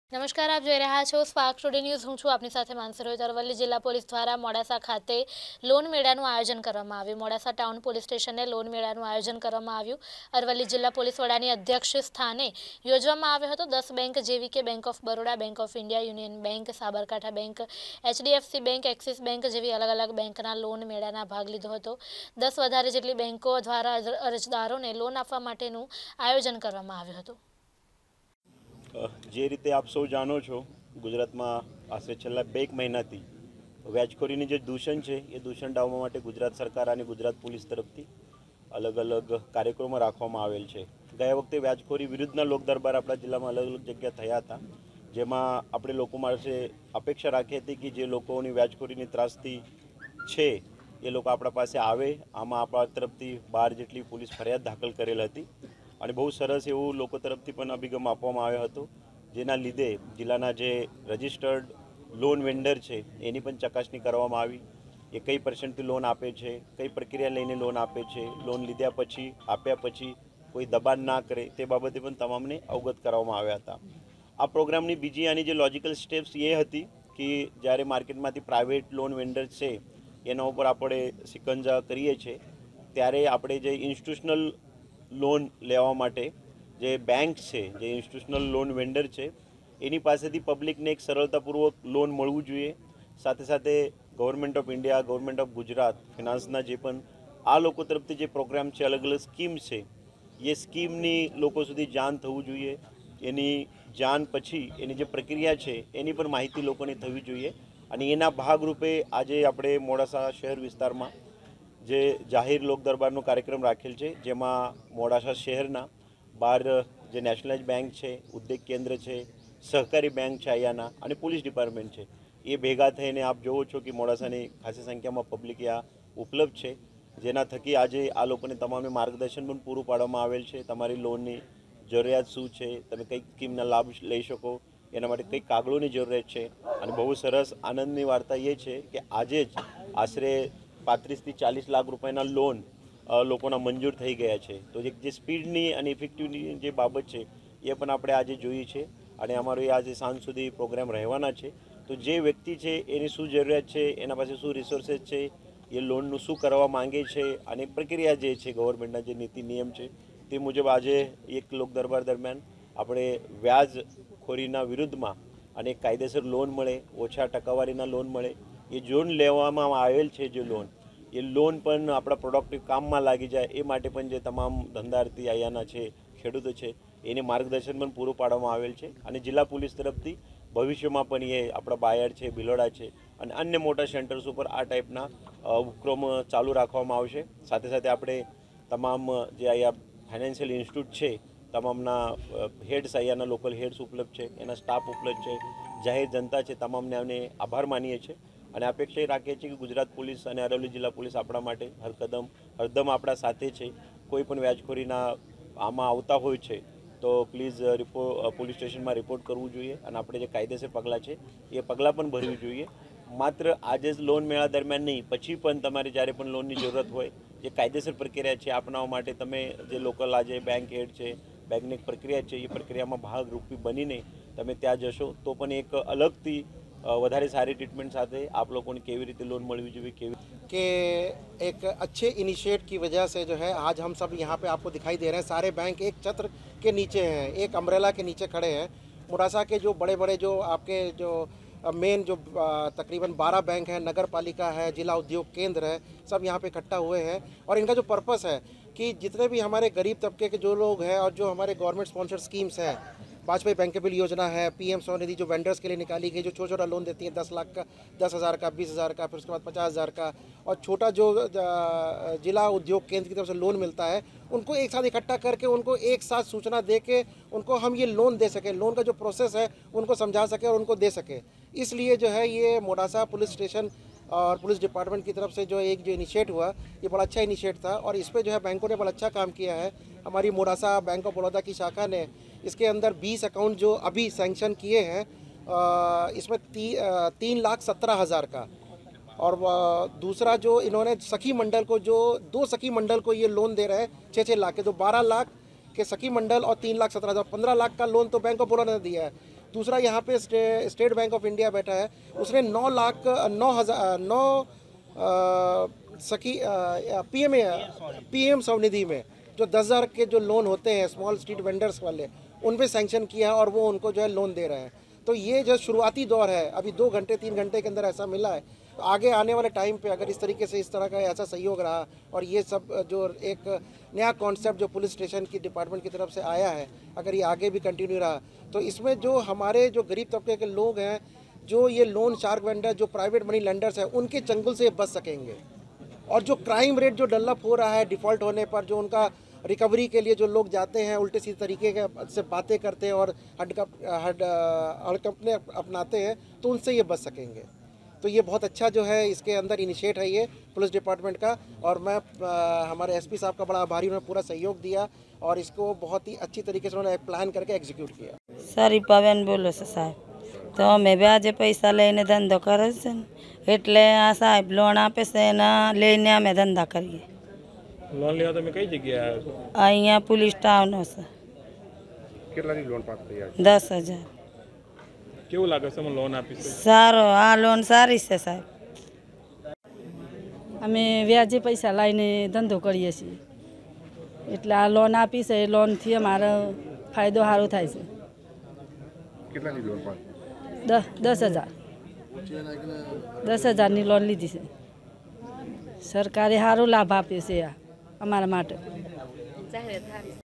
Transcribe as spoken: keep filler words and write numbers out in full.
નમસ્કાર, આપ જોઈ રહ્યા છો સ્પાર્ક ટુડે ન્યૂઝ. હું છું આપની સાથે માનસી રોહિત. અરવલ્લી જિલ્લા પોલીસ દ્વારા મોડાસા ખાતે લોન મેળાનું આયોજન કરવામાં આવ્યું. મોડાસા ટાઉન પોલીસ સ્ટેશને લોન મેળાનું આયોજન કરવામાં આવ્યું. અરવલ્લી જિલ્લા પોલીસ વડાની અધ્યક્ષ સ્થાને યોજવામાં આવ્યો હતો. દસ બેંક જેવી કે bank of Baroda, bank of India, union bank, Sabarkantha bank, HDFC bank, Axis bank જેવી અલગ અલગ બેંકના લોન મેળાના ભાગ લીધો હતો. દસ વધારે જેટલી બેંકો દ્વારા અરજદારોને લોન આપવા માટેનું આયોજન કરવામાં આવ્યું હતું. જે રીતે આપ સૌ જાણો છો, ગુજરાતમાં આશરે છેલ્લા બે એક મહિનાથી વ્યાજખોરીની જે દૂષણ છે એ દૂષણ ડામવા માટે ગુજરાત સરકાર અને ગુજરાત પોલીસ તરફથી અલગ અલગ કાર્યક્રમો રાખવામાં આવેલ છે. ગયા વખતે વ્યાજખોરી વિરુદ્ધના લોક દરબાર આપણા જિલ્લામાં અલગ અલગ જગ્યા થયા હતા, જેમાં આપણે લોકો માટે અપેક્ષા રાખી હતી કે જે લોકોની વ્યાજખોરીની ત્રાસથી છે એ લોકો આપણા પાસે આવે. આમાં આપણા તરફથી બાર જેટલી પોલીસ ફરિયાદ દાખલ કરેલ હતી અને બહુ સરસ એવું લોકો તરફથી પણ અભિગમ આપવામાં આવ્યો હતો, જેના લીધે જિલ્લાના જે રજિસ્ટર્ડ લોન વેન્ડર છે એની પણ ચકાસણી કરવામાં આવી. એ કઈ પર્સન્ટથી લોન આપે છે, કઈ પ્રક્રિયા લઈને લોન આપે છે, લોન લીધા પછી આપ્યા પછી કોઈ દબાણ ના કરે તે બાબતે પણ તમામને અવગત કરવામાં આવ્યા હતા. આ પ્રોગ્રામની બીજી આની જે લોજિકલ સ્ટેપ્સ એ હતી કે જ્યારે માર્કેટમાંથી પ્રાઇવેટ લોન વેન્ડર છે એના ઉપર આપણે સિકંજા કરીએ છીએ, ત્યારે આપણે જે ઇન્સ્ટિટ્યુશનલ લોન લેવા માટે જે બેંક છે, જે ઇન્સ્ટિટ્યુશનલ લોન વેન્ડર છે, એની પાસેથી પબ્લિકને એક સરળતાપૂર્વક લોન મળવું જોઈએ. સાથે સાથે government of India, government of Gujarat ફિનાન્સના જે પણ આ લોકો તરફથી જે પ્રોગ્રામ છે, અલગ અલગ સ્કીમ છે, એ સ્કીમની લોકો સુધી જાણ થવું જોઈએ. એની જાણ પછી એની જે પ્રક્રિયા છે એની પણ માહિતી લોકોને થવી જોઈએ. અને એના ભાગરૂપે આજે આપણે મોડાસા શહેર વિસ્તારમાં જે જાહેર લોક દરબારનો કાર્યક્રમ રાખેલ છે, જેમાં મોડાસા શહેરના બાર જે નેશનલાઇઝ બેંક છે, ઉદ્યોગ કેન્દ્ર છે, સહકારી બેંક છે અહીંયાના અને પોલીસ ડિપાર્ટમેન્ટ છે, એ ભેગા થઈને આપ જોવો છો કે મોડાસાની ખાસી સંખ્યામાં પબ્લિક આ ઉપલબ્ધ છે, જેના થકી આજે આ લોકોને તમામને માર્ગદર્શન પણ પૂરું પાડવામાં આવેલ છે. તમારી લોનની જરૂરિયાત શું છે, તમે કઈ સ્કીમના લાભ લઈ શકો, એના માટે કઈ કાગળોની જરૂરિયાત છે. અને બહુ સરસ આનંદની વાર્તા એ છે કે આજે જ આશરે પાંત્રીસથી ચાલીસ લાખ રૂપિયાના લોન લોકોના મંજૂર થઈ ગયા છે. તો જે સ્પીડની અને ઇફેક્ટિવની જે બાબત છે એ પણ આપણે આજે જોઈએ છે. અને અમારો એ આજે સાંજ સુધી પ્રોગ્રામ રહેવાના છે. તો જે વ્યક્તિ છે એની શું જરૂરિયાત છે, એના પાસે શું રિસોર્सेस છે, એ લોનનું શું કરવા માંગે છે અને પ્રક્રિયા જે છે ગવર્મેન્ટના જે નીતિ નિયમ છે તે મુજબ આજે એક લોક દરબાર દરમિયાન આપણે વ્યાજખોરીના વિરુદ્ધમાં અને કાયદેસર લોન મળે, ઓછા ટકાવારીના લોન મળે, એ લોન લેવામાં આવેલ છે, જે લોન એ લોન પણ આપણા પ્રોડક્ટિવ કામમાં લાગી જાય એ માટે પણ જે તમામ ધંધાર્થી અહીંયાના છે, ખેડૂતો છે, એને માર્ગદર્શન પણ પૂરું પાડવામાં આવેલ છે. અને જિલ્લા પોલીસ તરફથી ભવિષ્યમાં પણ એ આપણા બાયડ છે, ભિલોડા છે અને અન્ય મોટા સેન્ટર્સ ઉપર આ ટાઈપના ઉપક્રમ ચાલુ રાખવામાં આવશે. સાથે સાથે આપણે તમામ જે અહીંયા ફાઇનાન્શિયલ ઇન્સ્ટિટ્યૂટ છે, તમામના હેડ્સ અહીંયાના લોકલ હેડ્સ ઉપલબ્ધ છે, એના સ્ટાફ ઉપલબ્ધ છે, જાહેર જનતા છે, તમામને અમે આભાર માનીએ છીએ અને અપેક્ષા એ રાખીએ છીએ કે ગુજરાત પોલીસ અને અરવલ્લી જિલ્લા પોલીસ આપણા માટે હર કદમ હરદમ આપણા સાથે છે. કોઈ પણ વ્યાજખોરીના આમાં આવતા હોય છે તો પ્લીઝ રિપો પોલીસ સ્ટેશનમાં રિપોર્ટ કરવું જોઈએ અને આપણે જે કાયદેસર પગલાં છે એ પગલાં પણ ભરવી જોઈએ. માત્ર આજે જ લોન મેળા દરમિયાન નહીં, પછી પણ તમારે જ્યારે પણ લોનની જરૂરત હોય, જે કાયદેસર પ્રક્રિયા છે અપનાવવા માટે તમે જે લોકલ આજે બેંક હેડ છે, બેંકની પ્રક્રિયા છે, એ પ્રક્રિયામાં ભાગરૂપી બનીને તમે ત્યાં જશો તો પણ એક અલગથી વધારે સારી ट्रीटमेंट સાથે आप लोगों ने केवी रीते लोन મળવી જોઈએ કેવી कि एक अच्छे इनिशिएट की वजह से जो है आज हम सब यहाँ पे आपको दिखाई दे रहे हैं. सारे बैंक एक छत्र के नीचे हैं, एक अम्ब्रेला के नीचे खड़े हैं. मोडासा के जो बड़े बड़े जो आपके जो मेन जो तकरीबन बारह बैंक हैं, नगर पालिका है, जिला उद्योग केंद्र है, सब यहाँ पे इकट्ठा हुए हैं. और इनका जो पर्पस है कि जितने भी हमारे गरीब तबके के जो लोग हैं और जो हमारे गवर्नमेंट स्पॉन्सर्ड स्कीम्स हैं, वाजपेयी बैंकेबल योजना है, पीएम स्वनिधि जो वेंडर्स के लिए निकाली गई, जो छोटा छोटा लोन देती है, दस लाख का, दस हज़ार का, बीस हज़ार का, फिर उसके बाद पचास हज़ार का, और छोटा जो जिला उद्योग केंद्र की तरफ से लोन मिलता है, उनको एक साथ इकट्ठा करके उनको एक साथ सूचना दे के उनको हम ये लोन दे सकें, लोन का जो प्रोसेस है उनको समझा सकें और उनको दे सकें. इसलिए जो है ये मोडासा पुलिस स्टेशन और पुलिस डिपार्टमेंट की तरफ से जो एक जो इनिशिएट हुआ, ये बड़ा अच्छा इनिशिएट था. और इस पर जो है बैंकों ने बड़ा अच्छा काम किया है. हमारी मोडासा बैंक ऑफ बड़ौदा की शाखा ने इसके अंदर बीस अकाउंट जो अभी सैंक्शन किए हैं, इसमें ती, तीन लाख सत्रह हज़ार का, और दूसरा जो इन्होंने सखी मंडल को, जो दो सखी मंडल को ये लोन दे रहे हैं छः छः लाख के, तो बारह लाख के सखी मंडल और तीन लाख सत्रह हज़ार पंद्रह लाख का लोन तो बैंक ऑफ बड़ौदा ने दिया है। दूसरा यहाँ पे स्टे, स्टेट बैंक ऑफ इंडिया बैठा है, उसने नौ लाख नौ हज़ार नौ सखी पीएम पीएम स्वनिधि में जो दस हज़ार के जो लोन होते हैं स्मॉल स्ट्रीट वेंडर्स वाले, उन पे सैंक्शन किया है और वो उनको जो है लोन दे रहे हैं। तो ये जो शुरुआती दौर है, अभी दो घंटे तीन घंटे के अंदर ऐसा मिला है। तो आगे आने वाले टाइम पे अगर इस तरीके से इस तरह का ऐसा सहयोग रहा और ये सब जो एक नया कॉन्सेप्ट जो पुलिस स्टेशन की डिपार्टमेंट की तरफ से आया है, अगर ये आगे भी कंटिन्यू रहा तो इसमें जो हमारे जो गरीब तबके के लोग हैं, जो ये लोन शार्क वेंडर, जो प्राइवेट मनी लेंडर्स हैं, उनके चंगुल से बच सकेंगे। और जो क्राइम रेट जो डेवलप हो रहा है डिफ़ॉल्ट होने पर, जो उनका रिकवरी के लिए जो लोग जाते हैं उल्टे सीधे तरीके के से बातें करते हैं और हडकप हड हड़कंपने अपनाते हैं, तो उनसे ये बच सकेंगे। तो ये बहुत अच्छा जो है इसके अंदर इनिशिएट है ये पुलिस डिपार्टमेंट का, और मैं आ, हमारे एसपी साहब का बड़ा आभारी, उन्होंने पूरा सहयोग दिया और इसको बहुत ही अच्छी तरीके से उन्होंने प्लान करके एग्जीक्यूट किया। सारी पवन बोलो से साहब, तो અમે વ્યાજે પૈસા લઈને ધંધો કરે છે ને, એટલે આ સાહેબ લોન આપે છે ને લઈને અમે ધંધા કરીએ। લોન લેવા તમે કઈ જગ્યાએ આવ્યા છો? અહીંયા પોલીસ ટાઉનનો છે। કેટલાની લોન પાસ થઈ આ? દસ હજાર। કેવું લાગે છે મને લોન આપી છે? સારો, આ લોન સારી છે સાહેબ। અમે વ્યાજે પૈસા લઈને ધંધો કરીએ છીએ, એટલે આ લોન આપી છે, એ લોનથી અમારો ફાયદો સારો થાય છે। કેટલાની લોન પાસ? દસ દસ હજાર દસ હજારની લોન લીધી છે। સરકારે સારો લાભ આપ્યો છે આ અમારા માટે।